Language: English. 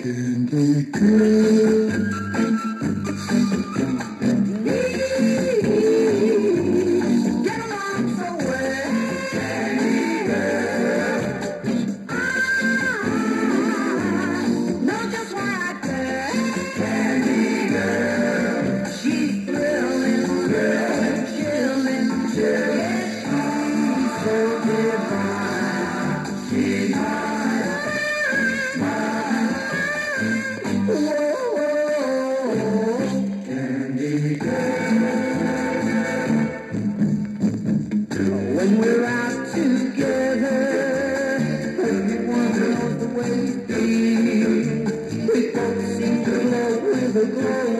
Candy girl. Get along so well. Candy girl. I know just why I care. Candy girl. She's thrilling, thrilling, chilling, chilling. She's so divine. She's mine. When we're out together, everyone knows the way it feels. We both seem to glow with a glow.